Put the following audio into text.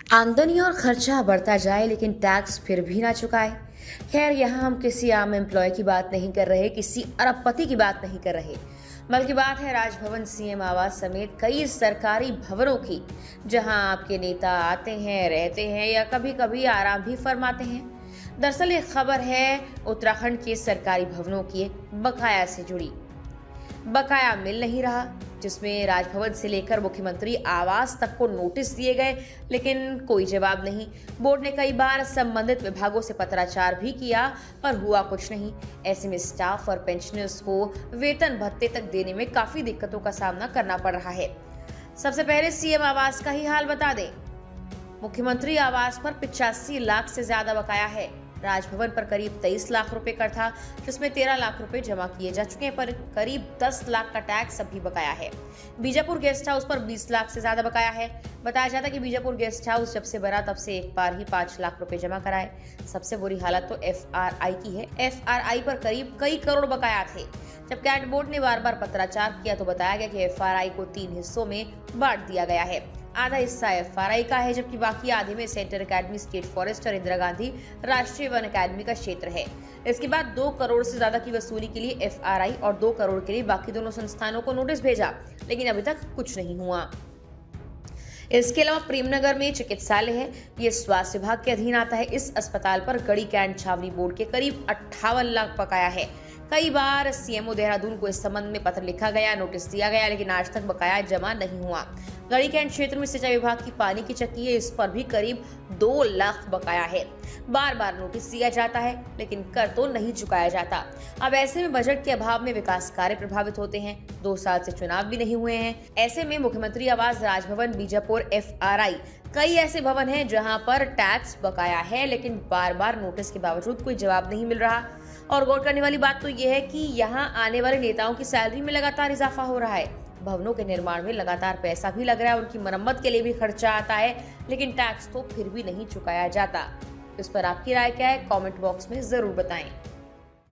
आमदनी और खर्चा बढ़ता जाए लेकिन टैक्स फिर भी ना चुकाए। खैर, यहाँ हम किसी आम एम्प्लॉय की बात नहीं कर रहे, किसी अरबपति की बात नहीं कर रहे, बल्कि बात है राजभवन, सीएम आवास समेत कई सरकारी भवनों की, जहां आपके नेता आते हैं, रहते हैं या कभी कभी आराम भी फरमाते हैं। दरअसल ये खबर है उत्तराखंड के सरकारी भवनों की बकाया से जुड़ी। बकाया मिल नहीं रहा, जिसमें राजभवन से लेकर मुख्यमंत्री आवास तक को नोटिस दिए गए, लेकिन कोई जवाब नहीं। बोर्ड ने कई बार संबंधित विभागों से पत्राचार भी किया, पर हुआ कुछ नहीं। ऐसे में स्टाफ और पेंशनर्स को वेतन भत्ते तक देने में काफी दिक्कतों का सामना करना पड़ रहा है। सबसे पहले सीएम आवास का ही हाल बता दें। मुख्यमंत्री आवास पर 85 लाख से ज्यादा बकाया है। राजभवन पर करीब 23 लाख रुपए कर था, जिसमें 13 लाख रुपए जमा किए जा चुके हैं, पर करीब 10 लाख का टैक्स अभी बकाया है। बीजापुर गेस्ट हाउस पर 20 लाख से ज्यादा बकाया है। बताया जाता है कि बीजापुर गेस्ट हाउस जब से बना तब से एक बार ही 5 लाख रुपए जमा कराए। सबसे बुरी हालत तो एफआरआई की है। एफआरआई पर करीब कई करोड़ बकाया थे। जब कैट बोर्ड ने बार बार पत्राचार किया तो बताया गया कि एफआरआई को 3 हिस्सों में बांट दिया गया है। आधा हिस्सा एफआरआई का है, जबकि बाकी आधे में सेंटर एकेडमी, स्टेट फॉरेस्ट और इंदिरा गांधी राष्ट्रीय वन अकेडमी का क्षेत्र है। इसके बाद 2 करोड़ से ज्यादा की वसूली के लिए एफआरआई और 2 करोड़ के लिए बाकी दोनों संस्थानों को नोटिस भेजा, लेकिन अभी तक कुछ नहीं हुआ। इसके अलावा प्रेमनगर में चिकित्सालय है, ये स्वास्थ्य विभाग के अधीन आता है। इस अस्पताल पर गढ़ी कैंट छावनी बोर्ड के करीब 58 लाख बकाया है। कई बार सीएमओ देहरादून को इस संबंध में पत्र लिखा गया, नोटिस दिया गया, लेकिन आज तक बकाया जमा नहीं हुआ। गढ़ी कैंट क्षेत्र में सिंचाई विभाग की पानी की चक्की है, इस पर भी करीब 2 लाख बकाया है। बार बार नोटिस दिया जाता है, लेकिन कर तो नहीं चुकाया जाता। अब ऐसे में बजट के अभाव में विकास कार्य प्रभावित होते हैं। 2 साल से चुनाव भी नहीं हुए हैं। ऐसे में मुख्यमंत्री आवास, राजभवन, बीजापुर, एफआरआई, कई ऐसे भवन हैं जहां पर टैक्स बकाया है, लेकिन बार बार नोटिस के बावजूद कोई जवाब नहीं मिल रहा। और गौर करने वाली बात तो यह है कि यहाँ आने वाले नेताओं की सैलरी में लगातार इजाफा हो रहा है। भवनों के निर्माण में लगातार पैसा भी लग रहा है, उनकी मरम्मत के लिए भी खर्चा आता है, लेकिन टैक्स तो फिर भी नहीं चुकाया जाता। इस पर आपकी राय क्या है? कमेंट बॉक्स में जरूर बताएं।